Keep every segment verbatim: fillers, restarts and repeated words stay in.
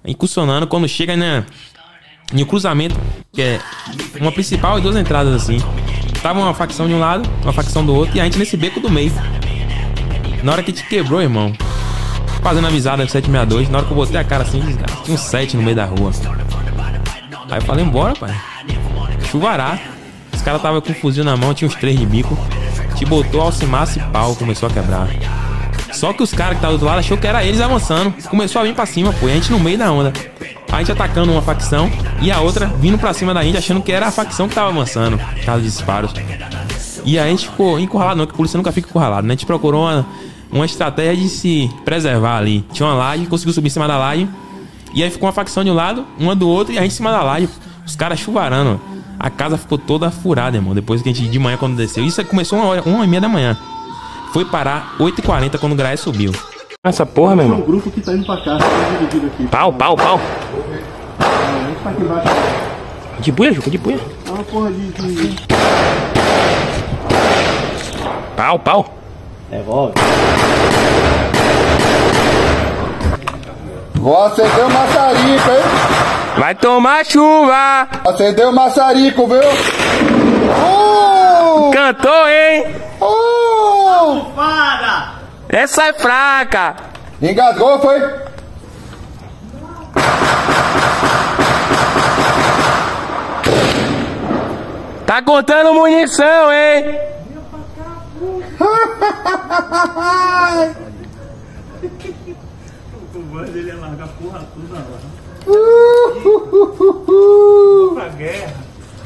incursionando. Quando chega, né, no cruzamento, que é uma principal e duas entradas assim. Tava uma facção de um lado, uma facção do outro, e a gente nesse beco do meio. Na hora que te quebrou, irmão, fazendo avisada com sete sessenta e dois, na hora que eu botei a cara assim, tinha um sete no meio da rua. Aí eu falei, embora, pai. Chuvará. Os caras tava com um fuzil na mão, tinha uns três de bico. Te botou alcimaço e pau, começou a quebrar. Só que os caras que estavam do outro lado achou que era eles avançando. Começou a vir pra cima, pô, e a gente no meio da onda. A gente atacando uma facção e a outra vindo pra cima da gente, achando que era a facção que tava avançando. Caso de disparos. E a gente ficou encurralado, não, que a polícia nunca fica encurralado, né? A gente procurou uma, uma estratégia de se preservar ali. Tinha uma laje, conseguiu subir em cima da laje. E aí ficou uma facção de um lado, uma do outro, e a gente em cima da laje. Os caras chuvarando. A casa ficou toda furada, irmão. Depois que a gente, de manhã, quando desceu. Isso começou uma hora, uma e meia da manhã. Foi parar oito e quarenta quando o Graia subiu. Essa porra, meu irmão. É um grupo que tá indo pra cá, tá dividido aqui. Pau, pau, pau. A gente tá aqui embaixo. De buia, Juca, de buia. É uma porra de... de... Pau, pau. Revolve. Vou acender o maçarico, hein? Vai tomar chuva. Acendeu o maçarico, viu? Uh! Cantou, hein? Uh! Essa é fraca. Engasgou, foi? Tá contando munição, hein? O voz dele ia largar a porra toda lá. Pra guerra.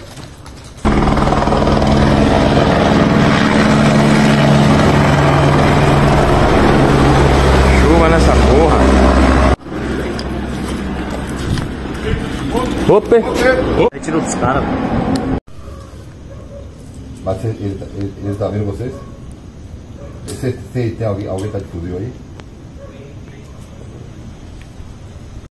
Chuva nessa porra. Opa! Aí tirou dos caras. Mas ele, ele, ele tá vendo vocês? Você, você tem alguém, alguém tá de fuzil aí?